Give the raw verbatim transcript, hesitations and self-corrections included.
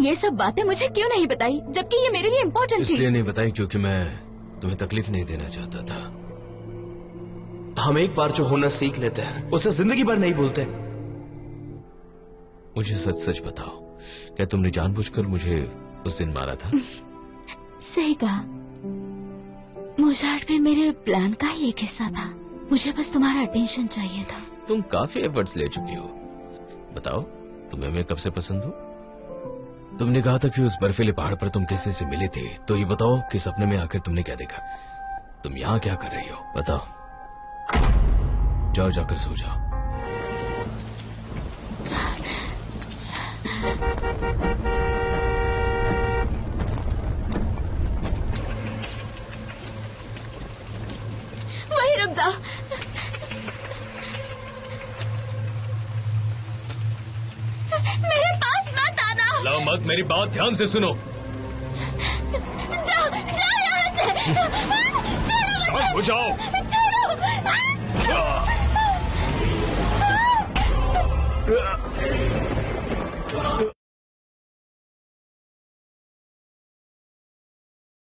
ये सब बातें मुझे क्यों नहीं बताई, जबकि ये मेरे लिए इम्पोर्टेंट थी? इसलिए नहीं बताई क्योंकि मैं तुम्हें तकलीफ नहीं देना चाहता था। हम एक बार जो होना सीख लेते हैं उसे जिंदगी भर नहीं भूलते। मुझे सच सच बताओ, क्या तुमने जानबूझकर मुझे उस दिन मारा था? सही कहा, मोजार्ट भी मेरे प्लान का ही एक हिस्सा था। मुझे बस तुम्हारा अटेंशन चाहिए था। तुम काफी एफर्ट्स ले चुकी हो। बताओ, तुम्हें मैं कब से पसंद हूँ? तुमने कहा था कि उस बर्फीले पहाड़ पर तुम किसी से मिले थे, तो ये बताओ कि सपने में आकर तुमने क्या देखा? तुम यहाँ क्या कर रही हो बताओ? जाओ, जाकर सो जाओ। वहीं रुक जाओ। मेरे पास मत आना। लो मत, मेरी बात ध्यान से सुनो। जाओ, जाओ यहाँ से। शांत हो जाओ।